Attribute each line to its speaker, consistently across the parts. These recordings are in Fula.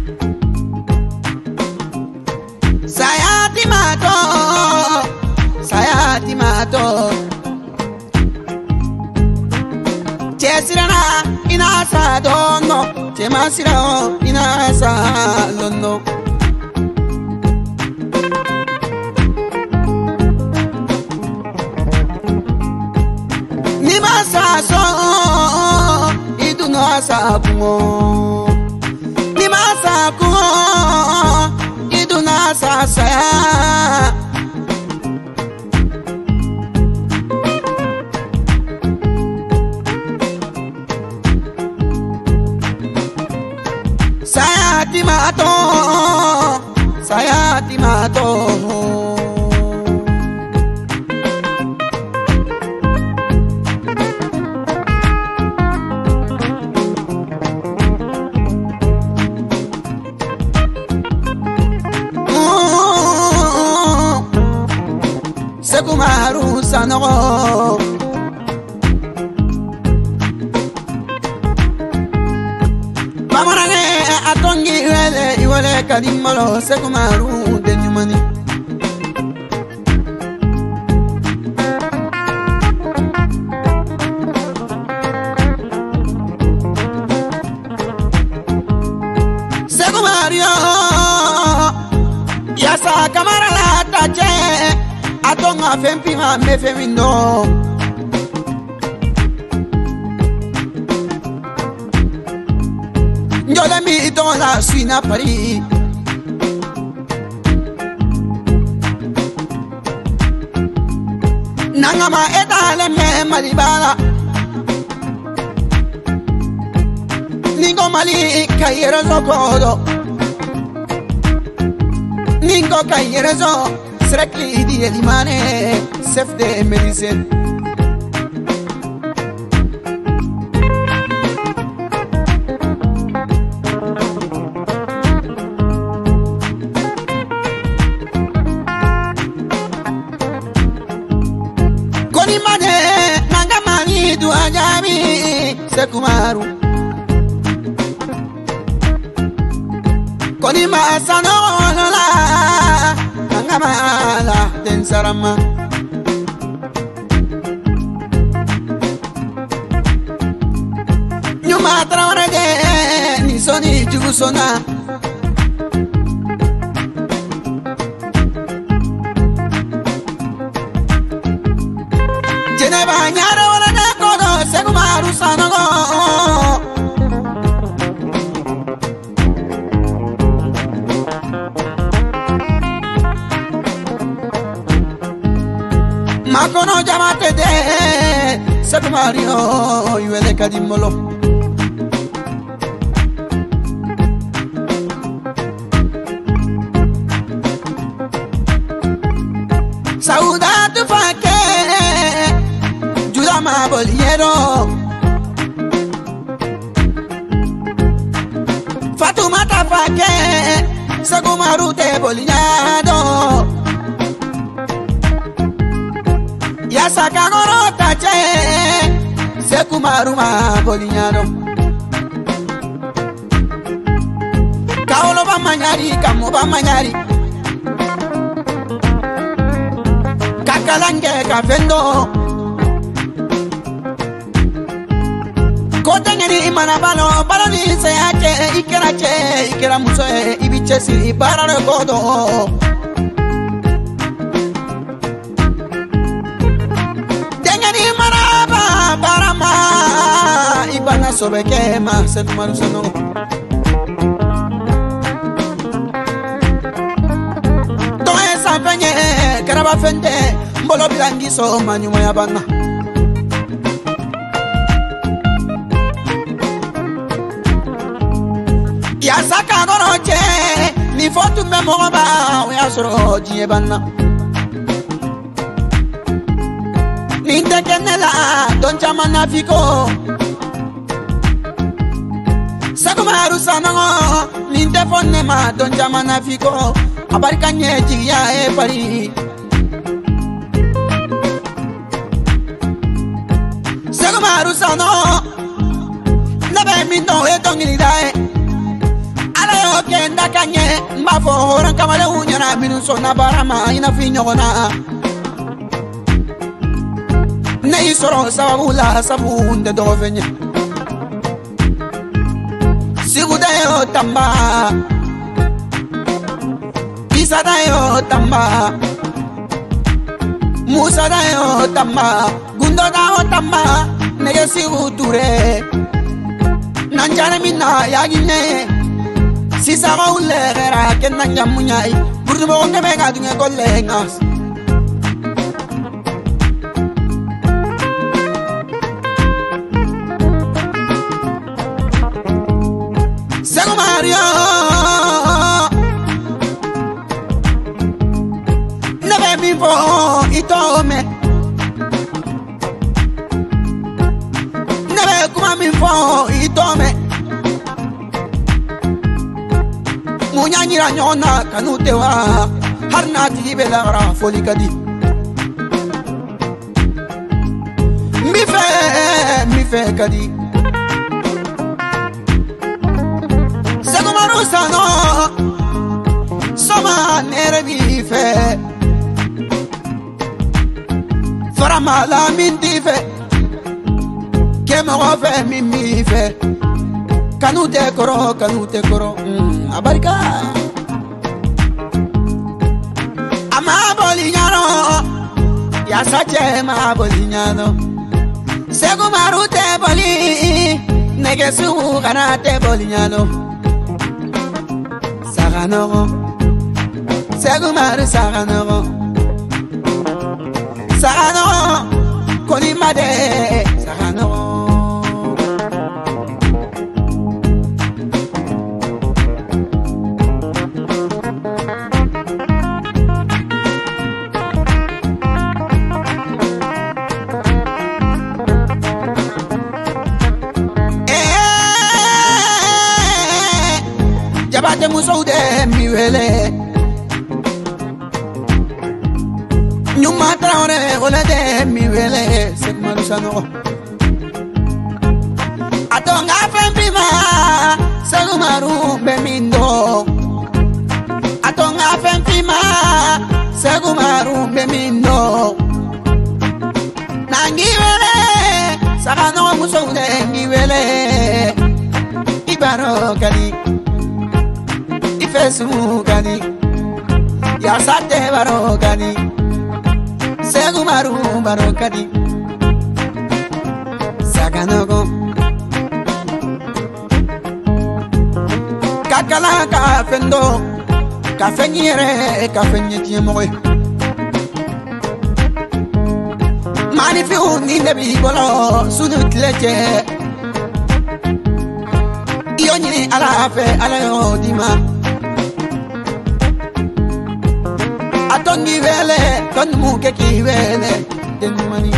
Speaker 1: Sayati mato Chesirana inasa dono Chemasira inasa lono Nimasa so iduno asabumo Nimasa kuo iduna saya Saya timato Segumaru sanogo Mamarane atongi iwele kadimalo segumaru denyumani Segumario Yasa kamara la tache Atonga fempi ma me femindo Yo le invito a la suina París Nangama edale me malibala Ningo mali kayero zokodo Ningo kayero zo Srekli di elimane Sef de medicine Segumaru Koni masano lola Nangamala densarama Nyuma traorege Nisoni jugusona Geneva nyara wala na kodo Segumaru sanogo Makono jamate de Segumario Yuele kadimolo Saudade fake Judama boliero Fatumata fake Segumaru te boliado Yasaka goro tache Segumaru ma boliado Kaolo ba manyari kamo ba manyari Kakalange kafendo Kotengeni imana balo ni se ake ikera muso ibiche si para rekodo Tengeni imana barama ibana sobeke ma Segumaru sano Toe sapenye karaba fende mbolo bilangiso manyuma ya bana Yasaka goroche ni fotu memoba ya soro jiebana Ni tekenela don chamana fiko Segumaru sanogo ni tefone ma don chamana fiko Abarikanye jiya Paris Segumaru sanogo Nabe mindo etongilidae kenda kanye mbafo horan kamale unyana minu sona barama ina fi nyogona nei soro sababu la sabu unde dovenye sigudayo tamba isadayo tamba musadayo tamba gundodayo tamba nege sigu ture nanjare minna yagine sisa gaule gera kenna nyamunyai burdumo onde mega dunge gollengas Sego Mario nebe mi fo itome nebe kuma mi fo itome munyanyira nyona kanute wa harna tibe la ra foli kadi mi fe kadi Sego marusano soma nere mi fe farama la minti fe kema fe mi fe kanute koro abarika ama boliñano ya sache ma boliñano Sego marute boli nege su ganate boliñano saganogo Sego maru saganogo kolimade saganogo Jabate musoude miwele Nyuma traore ole de miwele Sego maru sano Atonga fempima Sego maru bemindo Atonga fempima Sego maru bemindo Nangiwele Sagano musoude miwele Ibaro kali Ifesu kani ya sate baro kani Sego maru baro kani saganogo kakala ka fendo ka fenyere ka fenyeti moy mani fi uni nabi bolo sunu tleje yoni ala fe ala yo dima Atongi vele, ton muke ki vele, den mani.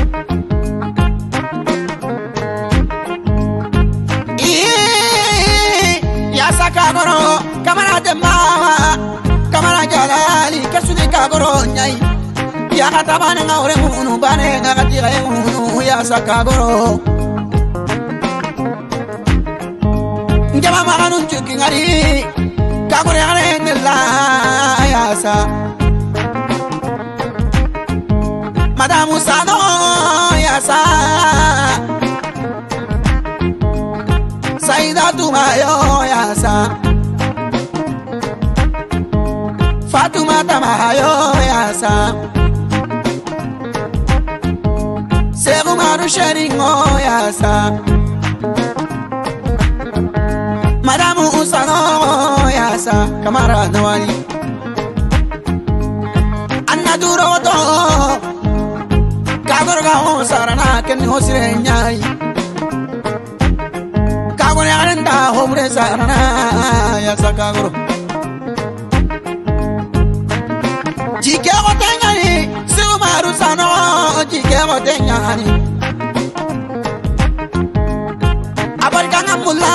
Speaker 1: Ya sakagoro, kamara de mama, kamara jalali, kesuni kagoro nyai. Ya katabane ngaure munu bane ngakatira munu ya sakagoro. Njama maganun chuki ngari, kagore ngare nela ya sa. Madamu Sano yasa Saida Tumayo yasa Fatuma Tamayo yasa Sego maru sheringo yasa Madamu Sano yasa Kamara Nawali Anna Duro to Kagorga ho sarana ken ho sire nyai Kagore arenda ho mure sarana ya sakagoro Jike ho tenyani Sego maru sano jike ho tenyani Abarika ngamula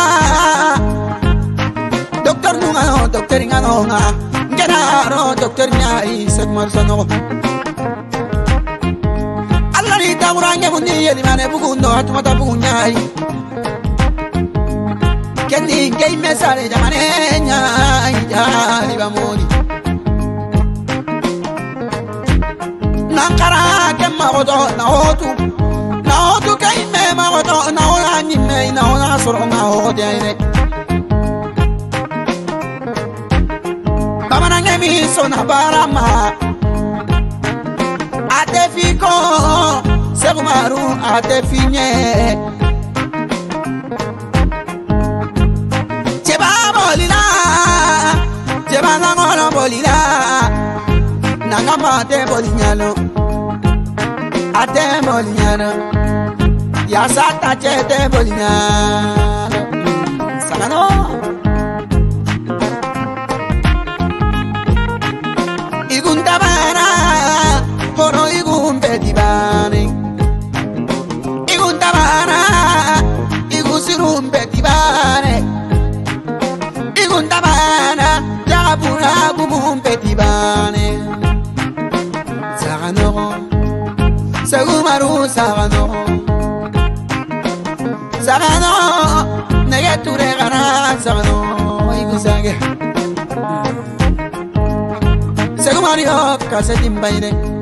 Speaker 1: Doktor nungano doktor ingano nga Ngenaro doktor nyai Sego maru sano Tauranya bundi yeli mane bugundo hatumata bugunyai Kendi gay me sale jamanenya ya ni bamoni nankara ke magodo na hotu kay me magodo na ona ni me na ona soro na hodo ire bamana ngemi sona barama ate fiko segumaru ate finye Jebana ngolo bolila nanga mate bolinyano ate bolinyano ya sata chete bolinyano sagano iguntabana horo igunte dibane iguntabana igusirumbe dibane iguntabana Pura bumum petibane Sagano Sagumaru Sagano Sagano Negature Gana Sagano Ikusage Sagumario Kasetimbaine